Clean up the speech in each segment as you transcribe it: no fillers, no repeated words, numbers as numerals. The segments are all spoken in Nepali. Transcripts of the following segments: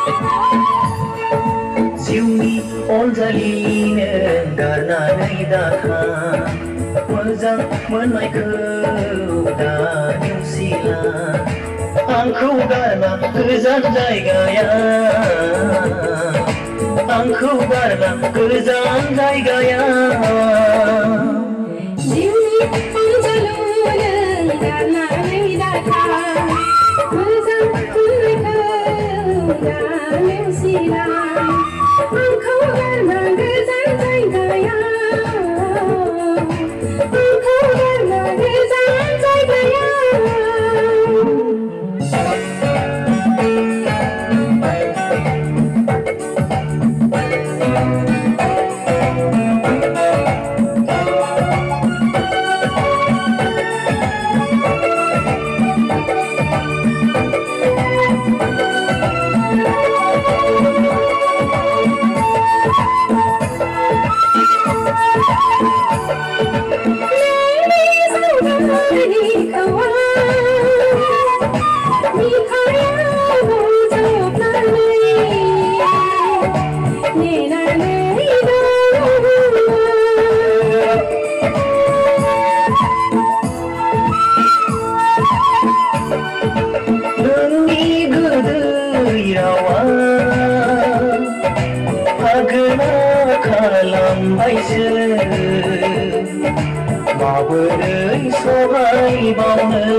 jiuni onjali garnaनै दाथा मोजां मोननायखौ दा नेवसिला आंखौ गारना गोजान जायगाया आंखौ गारना गोजान जायगाया jiuni onjalu garnaनै दाथा मोजां मोननायखौ दा नेवसिला आंखौ गारना गोजान जायगाया आंखौ गारना गोजान जायगाया माबोरै सहाय बावनो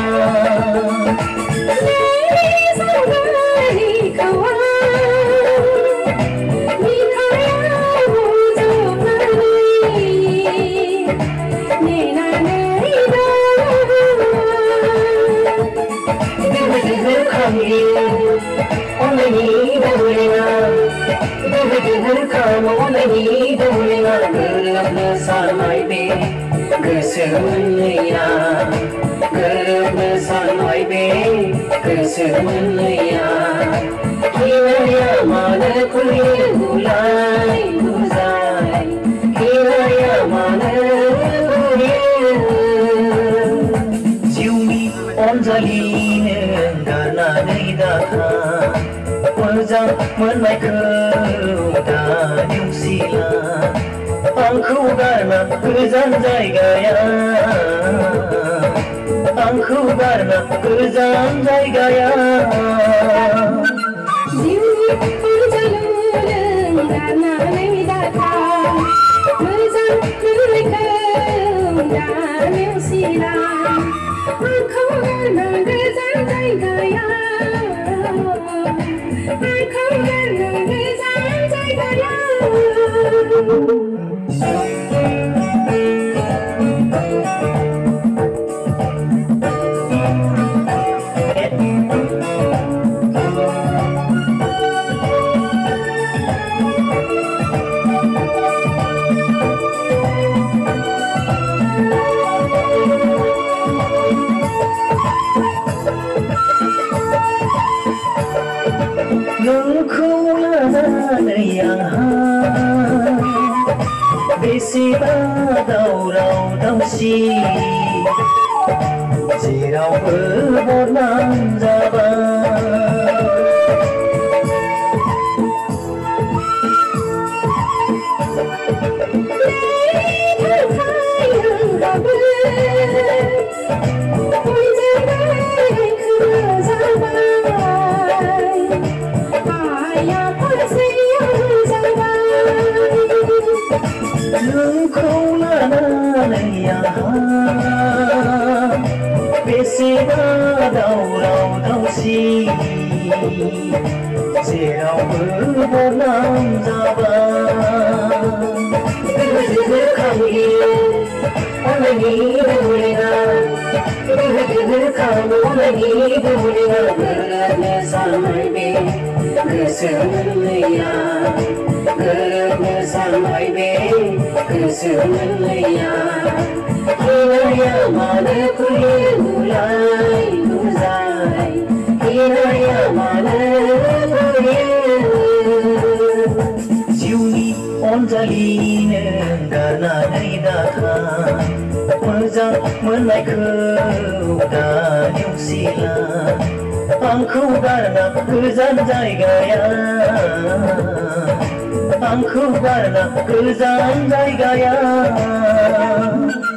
गोसोमोनैया गोरोबनो सानबाय बे गोसोमोनैया हिनाया मानो फैयो बुलाय बुजाय हिनाया मानो फैयो जिउनि अनजालिनो गारनानै दाथा मोजां मोननायखौ दा नेवसिला आंखौ गारना गोजान जायगाया आंखौ गारना गोजान जायगाया जिउनि अनजालु गारनानै दाथा मोजां मोननायखौ दा नेवसिला आंखौ गारना गोजान जायगाया आंखौ गारना गोजान जायगाया नोंखौ लानानै आंहा बेसेबा दावराव दावसि जेरावबो बदनाम जाबाय नोंखौ लानानै आंहा बेसेबा दावराव दावसि जेरावबो बदनाम जाबाय खायो अननायनि बुलेना खालामनायनि बुलेना गोरोबनो सानबाय बे गोसोमोनैया गोरोबनो सानबाय बे गोसोमोनैया हिनाया मानो फैयो बुलाय बुजाय हिनाया मानो फैयो जिउनि अनजालिनो गारनानै दाथा मोजां मोननायखौ दा नेवसिला आंखौ गारना गोजान जायगाया आंखौ गारना गोजान जायगाया